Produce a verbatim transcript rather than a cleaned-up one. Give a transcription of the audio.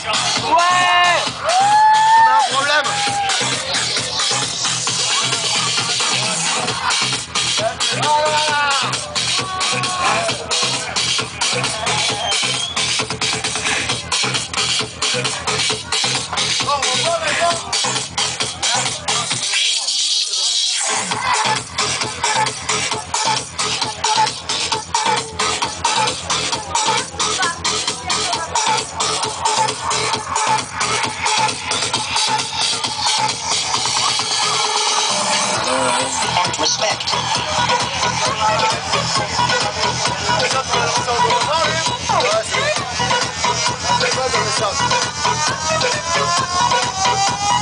Ouais! On a un problème. Oh là là! Oh, on va maintenant. And respect. Ouais, c'est bon. C'est quoi, ça fait ça?